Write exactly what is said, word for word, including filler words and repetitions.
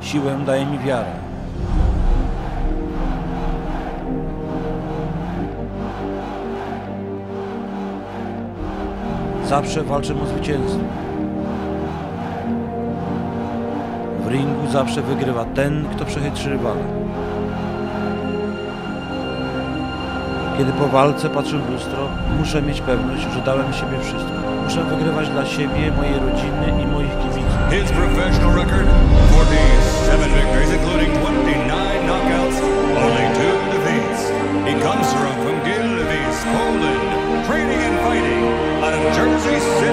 Siłę daje mi wiara. Zawsze walczę o zwycięstwo. W ringu zawsze wygrywa ten, kto przechytrzy rywala. Kiedy po walce patrzę w lustro, muszę mieć pewność, że dałem siebie wszystko. Muszę wygrywać dla siebie, mojej rodziny i moich kibiców. His professional record, forty-seven victories, including twenty-nine knockouts, only two defeats. He comes from Gildevis, Poland, training and fighting out of Jersey City.